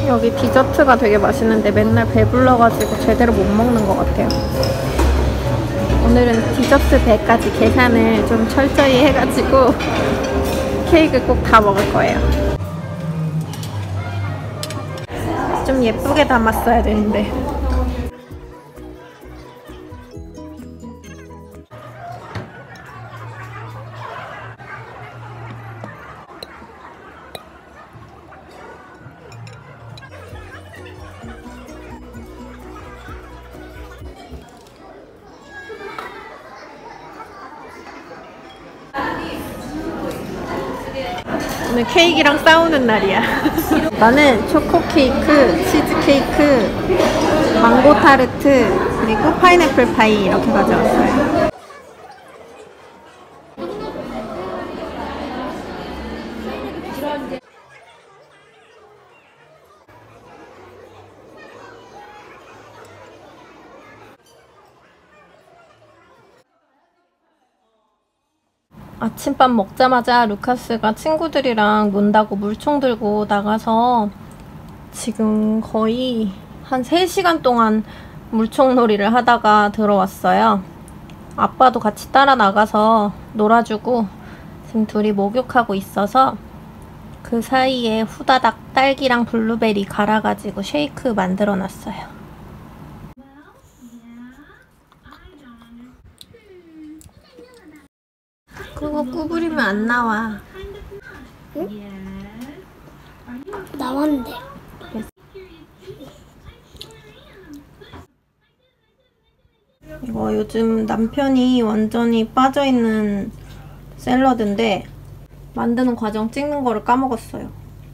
여기 디저트가 되게 맛있는데 맨날 배불러가지고 제대로 못 먹는 것 같아요. 오늘은 디저트 배까지 계산을 좀 철저히 해가지고 케이크 꼭 다 먹을 거예요. 좀 예쁘게 담았어야 되는데. 오늘 케이크랑 싸우는 날이야. 나는 초코 케이크, 치즈 케이크, 망고 타르트, 그리고 파인애플 파이 이렇게 가져왔어요. 아침밥 먹자마자 루카스가 친구들이랑 논다고 물총 들고 나가서 지금 거의 한 3시간 동안 물총놀이를 하다가 들어왔어요. 아빠도 같이 따라 나가서 놀아주고 지금 둘이 목욕하고 있어서 그 사이에 후다닥 딸기랑 블루베리 갈아가지고 쉐이크 만들어 놨어요. 그거 구부리면 안 나와. 응? 나왔는데. 이거 요즘 남편이 완전히 빠져있는 샐러드인데 만드는 과정 찍는 거를 까먹었어요.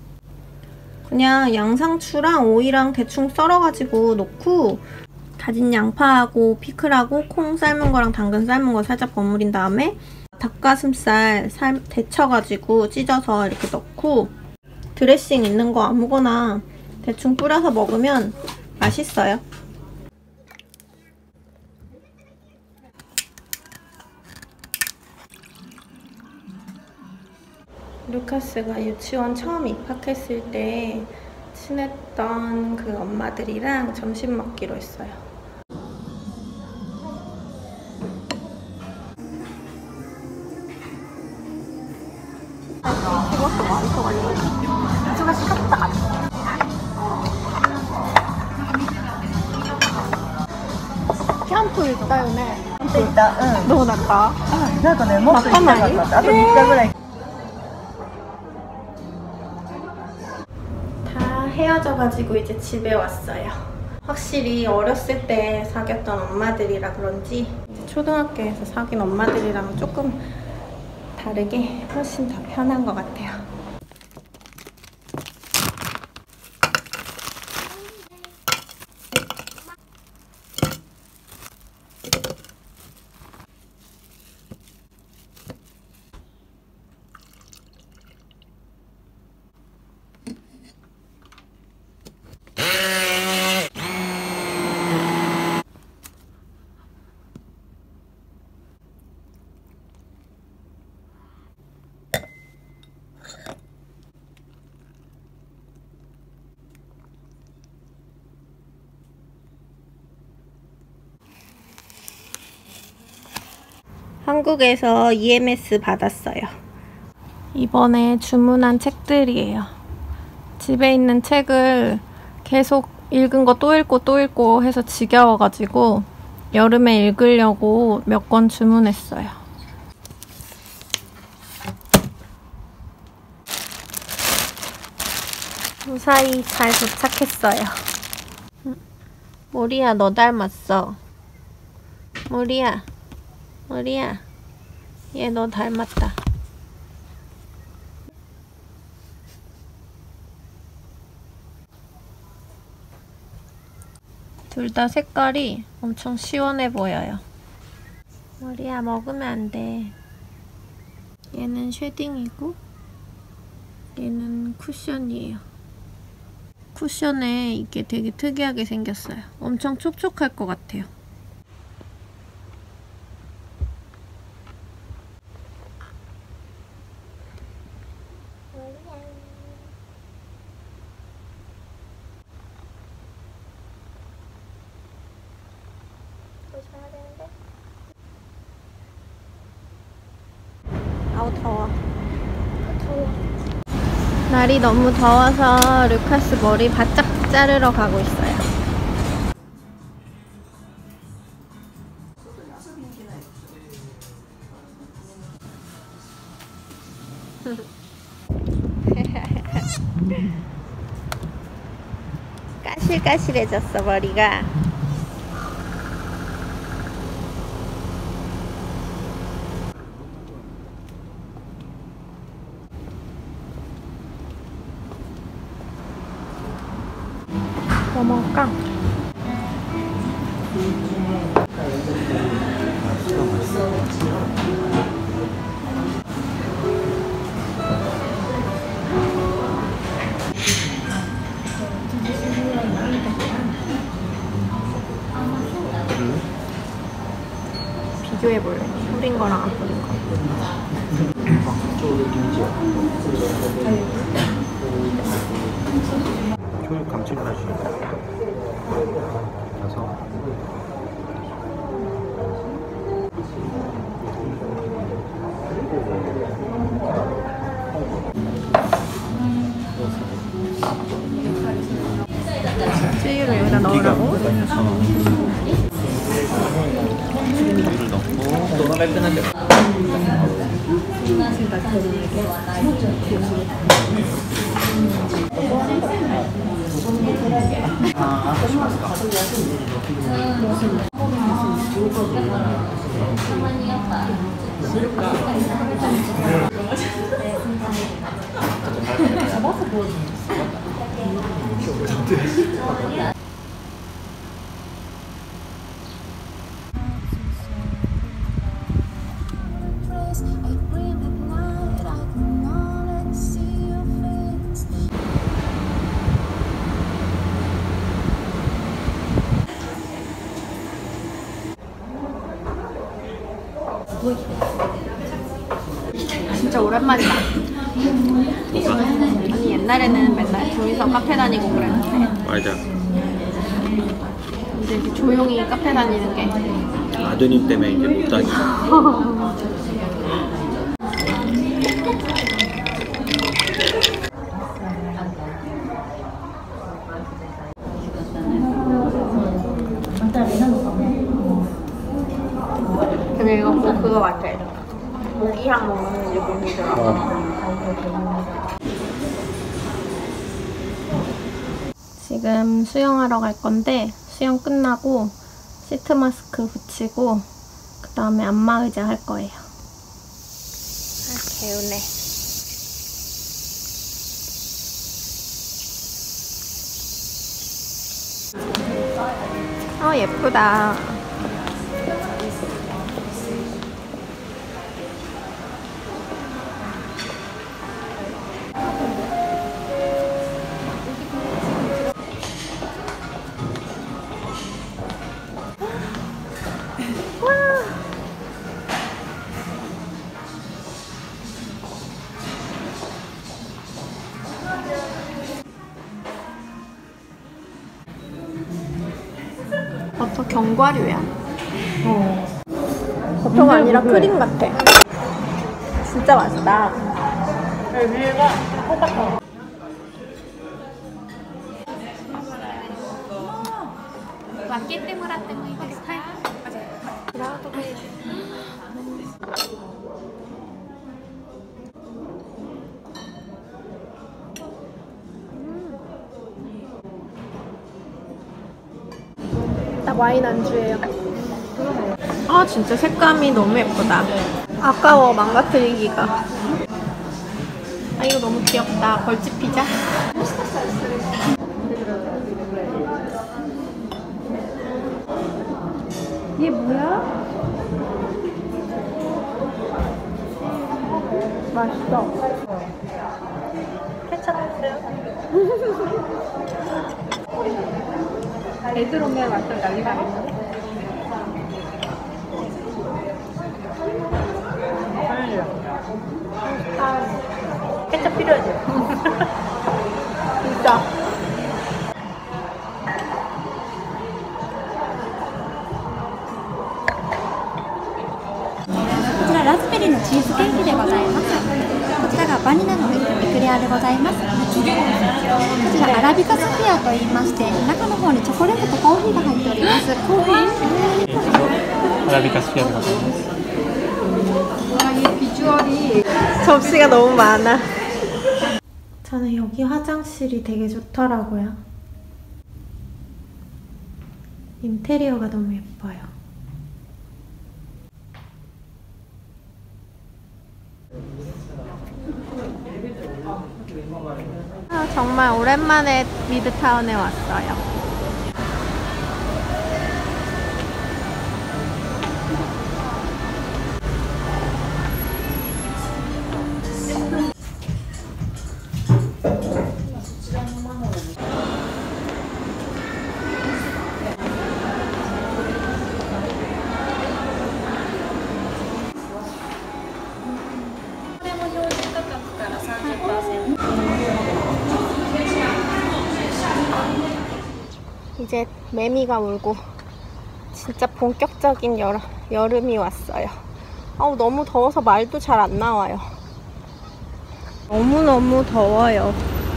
그냥 양상추랑 오이랑 대충 썰어가지고 넣고 다진 양파하고 피클하고 콩 삶은 거랑 당근 삶은 거 살짝 버무린 다음에 닭가슴살 데쳐가지고 찢어서 이렇게 넣고 드레싱 있는 거 아무거나 대충 뿌려서 먹으면 맛있어요. 루카스가 유치원 처음 입학했을 때 친했던 그 엄마들이랑 점심 먹기로 했어요. 캠프 있다 요네. 캠프 있다. 응. 너무 낫다. 낫다. 다 헤어져가지고 이제 집에 왔어요. 확실히 어렸을 때 사귀었던 엄마들이라 그런지 초등학교에서 사귄 엄마들이랑 조금 다르게 훨씬 더 편한 것 같아요. 한국에서 EMS 받았어요. 이번에 주문한 책들이에요. 집에 있는 책을 계속 읽은 거 또 읽고 또 읽고 해서 지겨워가지고 여름에 읽으려고 몇 권 주문했어요. 무사히 잘 도착했어요. 모리야, 너 닮았어. 모리야. 모리야, 얘 너 닮았다. 둘 다 색깔이 엄청 시원해 보여요. 모리야, 먹으면 안 돼. 얘는 쉐딩이고 얘는 쿠션이에요. 쿠션에 이게 되게 특이하게 생겼어요. 엄청 촉촉할 것 같아요. 아우 더워. 날이 너무 더워서 루카스 머리 바짝 자르러 가고 있어요. 까실까실해졌어 머리가. 뭐 먹을까? 비교해볼래? 뿌린 거랑 안 뿌린 거. 효율 감칠맛이 나서 쯔유를 여기다 넣으라고? 물을 넣고 또 깔끔하게 진짜 오랜만이다. 아니 옛날에는 맨날 둘이서 카페 다니고 그랬는데 맞아. 이제 이렇게 조용히 카페 다니는 게 아드님 때문에 이제 못 다니. 근데 이거 꼭 그거 같아. 모기향 먹는 느낌이더라고. 지금 수영하러 갈 건데 수영 끝나고 시트 마스크 붙이고 그 다음에 안마의자 할 거예요. 아, 개운해. 예쁘다. 버터 견과류야. 버터가 아니라 크림 같아. 진짜 맛있다. 위에가 호박향. 딱 와인 안주예요. 아 진짜 색감이 너무 예쁘다. 아까워 망가뜨리기가. 아 이거 너무 귀엽다. 벌집 피자. 이게 뭐야? 맛있어. 케첩 애들 오면 완전 난리 나겠네. 케첩 필요하지? 진짜. こちらラズベリーのチーズケーキでございます。 でございます。こちらアラビカスフィアと言いまして、中の方にチョコレートとコーヒーが入っております。コーヒー 아라비카 스피아가 나옵니다. 접시가 너무 많아. 저는 여기 화장실이 되게 좋더라고요. 인테리어가 너무 예뻐요. 정말 오랜만에 미드타운에 왔어요. 이제 매미가 울고 진짜 본격적인 여름이 왔어요. 아우 너무 더워서 말도 잘 안 나와요. 너무너무 더워요.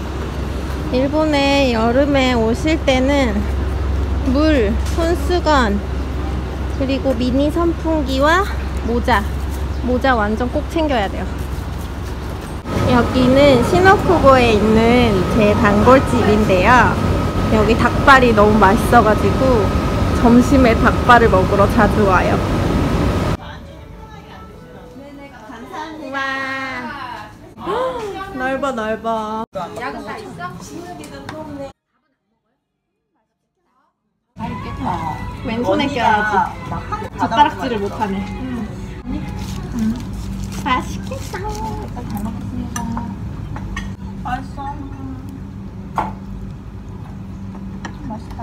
일본에 여름에 오실 때는 물, 손수건, 그리고 미니 선풍기와 모자 완전 꼭 챙겨야 돼요. 여기는 시노쿠보에 있는 제 단골집인데요. 여기 닭발이 너무 맛있어가지고 점심에 닭발을 먹으러 자주 와요. 와, 넓어. 야근 다 있어? 왼손에 껴야지. 젓가락질을 못하네. 맛있겠다. 잘 먹겠습니다. 맛있어. 맛있다.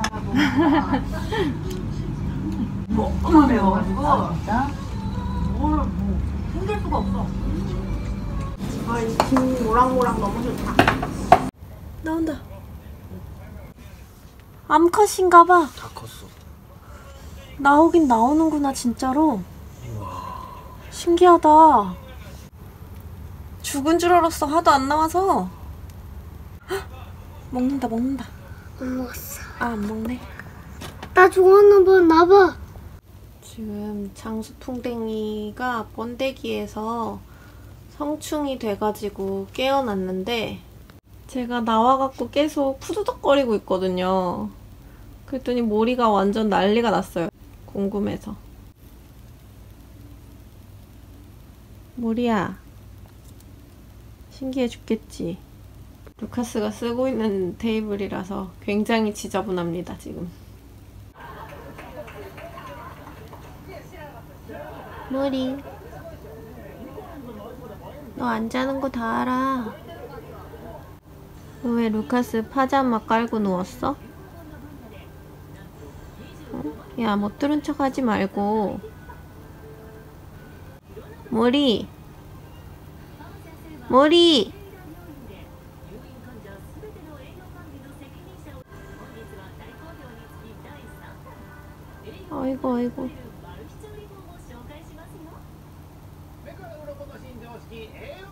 너무 매워가지고 진짜 뭘 힘들 수가 없어. 이 김 모락모락 너무 좋다. 나온다. 암컷인가봐. 다 컸어. 나오긴 나오는구나 진짜로. 우와. 신기하다. 죽은 줄 알았어. 하도 안 나와서. 헉! 먹는다. 못 먹었어. 아, 안 먹네. 나 좋아하나 나봐. 지금 장수풍뎅이가 번데기에서 성충이 돼가지고 깨어났는데 제가 나와갖고 계속 푸드덕거리고 있거든요. 그랬더니 모리가 완전 난리가 났어요. 궁금해서. 모리야, 신기해 죽겠지. 루카스가 쓰고 있는 테이블이라서 굉장히 지저분합니다, 지금. 모리, 너 안 자는 거 다 알아. 너 왜 루카스 파자마 깔고 누웠어? 어? 야, 못 들은 척 하지 말고. 모리! 아이고.